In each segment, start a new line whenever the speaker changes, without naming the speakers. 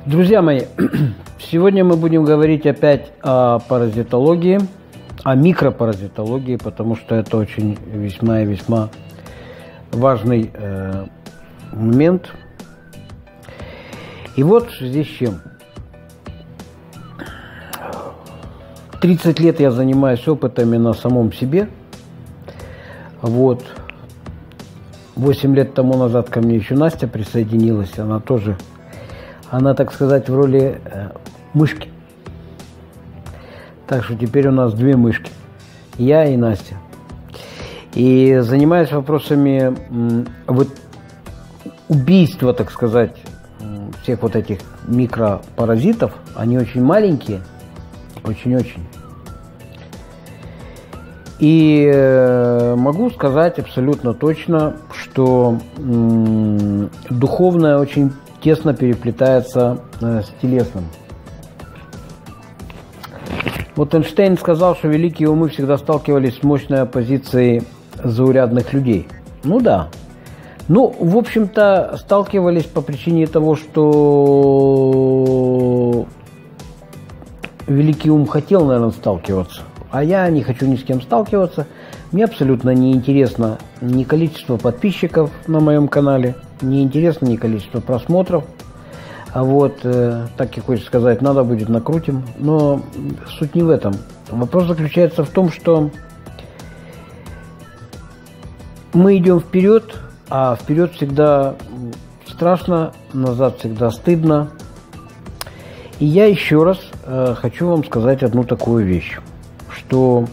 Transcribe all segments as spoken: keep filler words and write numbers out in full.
Друзья мои, сегодня мы будем говорить опять о паразитологии, о микропаразитологии, потому что это очень весьма и весьма важный э, момент. И вот в связи с чем. тридцать лет я занимаюсь опытами на самом себе. Вот. восемь лет тому назад ко мне еще Настя присоединилась. Она тоже, она, так сказать, в роли э, мышки. Так что теперь у нас две мышки. Я и Настя. И занимаюсь вопросами м, вот убийства, так сказать, всех вот этих микропаразитов. Они очень маленькие. Очень-очень. И э, могу сказать абсолютно точно, что м, духовное очень тесно переплетается э, с телесным. Вот Эйнштейн сказал, что великие умы всегда сталкивались с мощной оппозицией заурядных людей. Ну да. Ну, в общем-то, сталкивались по причине того, что великий ум хотел, наверное, сталкиваться. А я не хочу ни с кем сталкиваться. Мне абсолютно не интересно ни количество подписчиков на моем канале, не интересно ни количество просмотров. А вот, э, так и хочется сказать, надо будет накрутим. Но суть не в этом. Вопрос заключается в том, что мы идем вперед, а вперед всегда страшно, назад всегда стыдно. И я еще раз э, хочу вам сказать одну такую вещь, что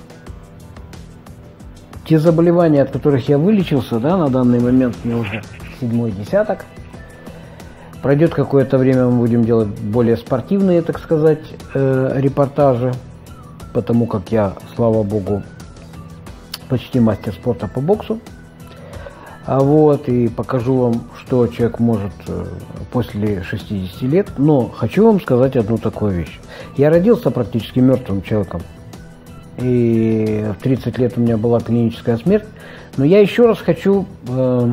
те заболевания, от которых я вылечился, да, на данный момент мне уже седьмой десяток, пройдет какое-то время, мы будем делать более спортивные, так сказать, э, репортажи, потому как я, слава богу, почти мастер спорта по боксу. А вот, и покажу вам, что человек может после шестидесяти лет. Но хочу вам сказать одну такую вещь. Я родился практически мертвым человеком. И в тридцать лет у меня была клиническая смерть. Но я еще раз хочу э,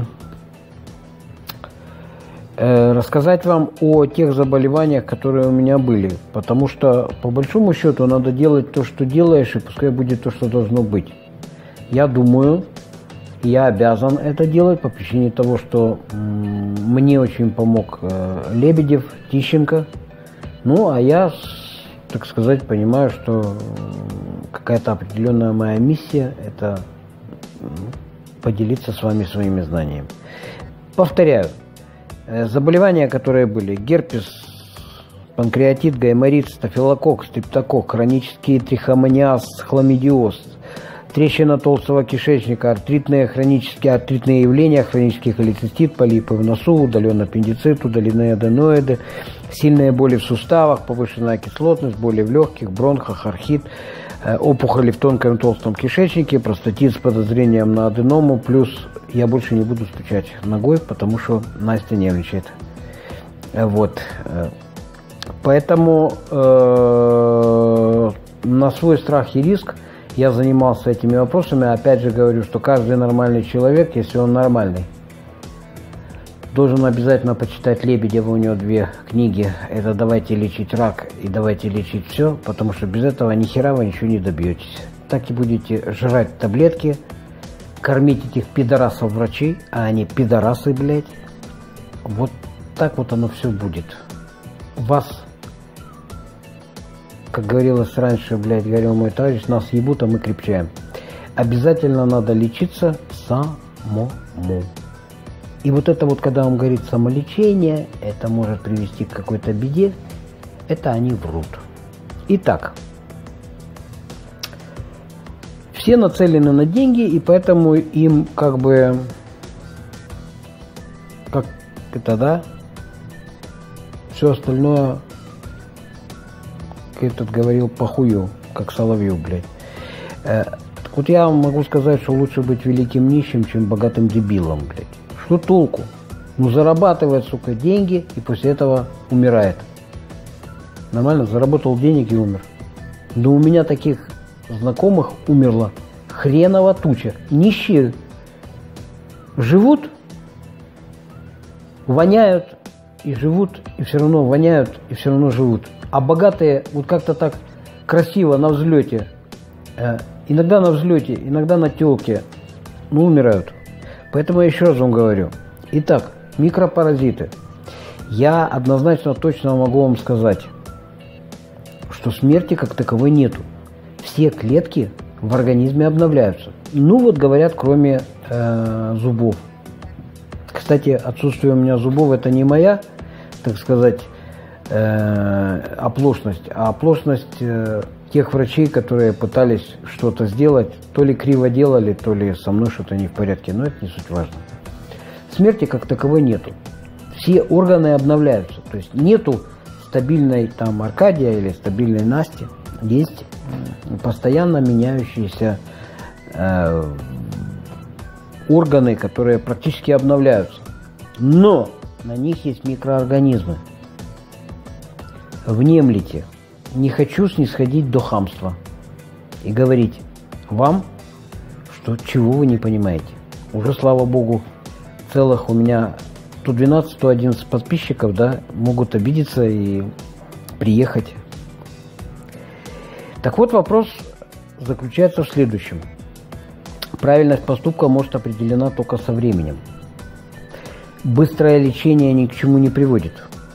э, рассказать вам о тех заболеваниях, которые у меня были. Потому что, по большому счету, надо делать то, что делаешь, и пускай будет то, что должно быть. Я думаю... Я обязан это делать по причине того, что мне очень помог Лебедев, Тищенко. Ну, а я, так сказать, понимаю, что какая-то определенная моя миссия – это поделиться с вами своими знаниями. Повторяю, заболевания, которые были: герпес, панкреатит, гайморит, стафилококк, стрептококк, хронический трихомониаз, хламидиоз, трещина толстого кишечника, артритные, хронические артритные явления, хронический холецистит, полипы в носу, удаленный аппендицит, удаленные аденоиды, сильные боли в суставах, повышенная кислотность, боли в легких, бронхах, архит, опухоли в тонком толстом кишечнике, простатит с подозрением на аденому, плюс я больше не буду стучать ногой, потому что Настя нервничает. Вот. Поэтому э, на свой страх и риск я занимался этими вопросами. Опять же говорю, что каждый нормальный человек, если он нормальный, должен обязательно почитать Лебедева. У него две книги. Это «Давайте лечить рак» и «Давайте лечить все», потому что без этого ни хера вы ничего не добьетесь. Так и будете жрать таблетки, кормить этих пидорасов врачей, а они пидорасы, блядь. Вот так вот оно все будет. Вас, как говорилось раньше, блядь, говорил мой товарищ, нас ебут, а мы крепчаем. Обязательно надо лечиться самому. И вот это вот, когда он говорит самолечение, это может привести к какой-то беде, это они врут. Итак, все нацелены на деньги, и поэтому им как бы, как это, да, все остальное, этот говорил, похую, как соловью, блядь. Э, вот я вам могу сказать, что лучше быть великим нищим, чем богатым дебилом, блядь. Что толку? Ну, зарабатывает, сука, деньги, и после этого умирает. Нормально, заработал денег и умер. Но у меня таких знакомых умерло хреново туча. Нищие живут, воняют и живут, и все равно воняют, и все равно живут. А богатые вот как-то так красиво на взлете, э, иногда на взлете, иногда на телке, ну, умирают. Поэтому я еще раз вам говорю. Итак, микропаразиты. Я однозначно точно могу вам сказать, что смерти как таковой нету. Все клетки в организме обновляются. Ну вот говорят, кроме э, зубов. Кстати, отсутствие у меня зубов — это не моя, так сказать, э, оплошность, а оплошность э, тех врачей, которые пытались что-то сделать, то ли криво делали, то ли со мной что-то не в порядке, но это не суть важно. Смерти как таковой нету. Все органы обновляются, то есть нету стабильной там Аркадия или стабильной Насти, есть постоянно меняющиеся э, органы, которые практически обновляются. Но на них есть микроорганизмы. Внемлите. Не хочу снисходить до хамства и говорить вам, что чего вы не понимаете. Уже, слава богу, целых у меня сто двенадцать — сто одиннадцать подписчиков, да, могут обидеться и приехать. Так вот, вопрос заключается в следующем. Правильность поступка может определена только со временем. Быстрое лечение ни к чему не приводит.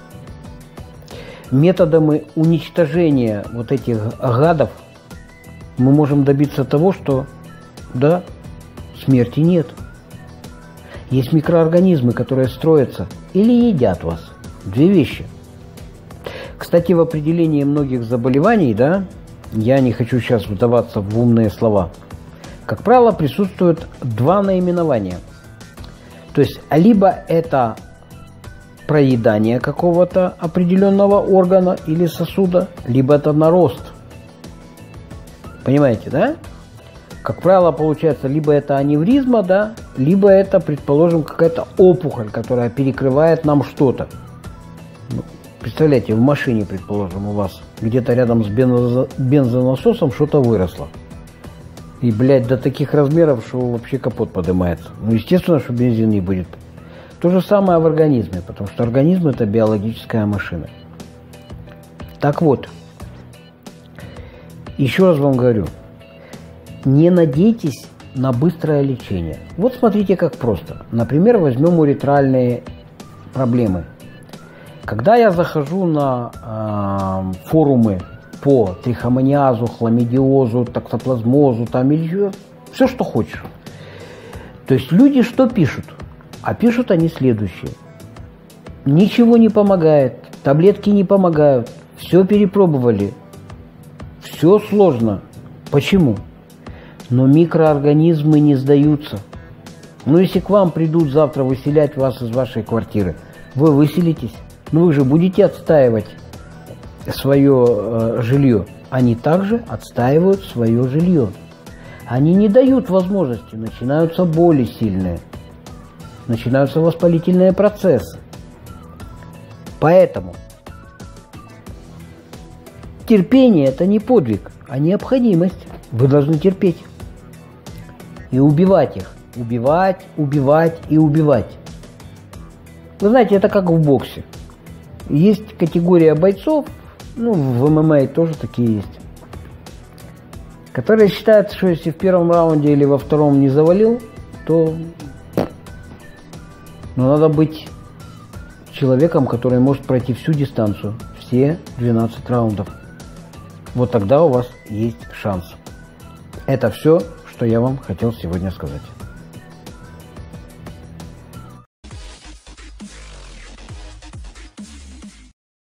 Методами уничтожения вот этих гадов мы можем добиться того, что, да, смерти нет. Есть микроорганизмы, которые строятся или едят вас. Две вещи. Кстати, в определении многих заболеваний, да, я не хочу сейчас вдаваться в умные слова, как правило, присутствуют два наименования. То есть, либо это проедание какого-то определенного органа или сосуда, либо это нарост. Понимаете, да? Как правило, получается, либо это аневризма, да, либо это, предположим, какая-то опухоль, которая перекрывает нам что-то. Представляете, в машине, предположим, у вас где-то рядом с бензо бензонасосом что-то выросло. И, блядь, до таких размеров, что вообще капот поднимается. Ну, естественно, что бензин не будет. То же самое в организме, потому что организм — это биологическая машина. Так вот, еще раз вам говорю, не надейтесь на быстрое лечение. Вот смотрите, как просто. Например, возьмем уретральные проблемы. Когда я захожу на э, форумы по трихомониазу, хламидиозу, токсоплазмозу, там или еще, все, что хочешь. То есть люди что пишут? А пишут они следующее. Ничего не помогает, таблетки не помогают, все перепробовали, все сложно. Почему? Но микроорганизмы не сдаются. Ну, если к вам придут завтра выселять вас из вашей квартиры, вы выселитесь, но вы же будете отстаивать свое э, жилье. Они также отстаивают свое жилье. Они не дают возможности, начинаются боли сильные, начинаются воспалительные процессы. Поэтому терпение — это не подвиг, а необходимость. Вы должны терпеть и убивать их. Убивать, убивать и убивать. Вы знаете, это как в боксе. Есть категория бойцов, ну, в эм эм а тоже такие есть, которые считают, что если в первом раунде или во втором не завалил, то ну, надо быть человеком, который может пройти всю дистанцию, все двенадцать раундов. Вот тогда у вас есть шанс. Это все, что я вам хотел сегодня сказать.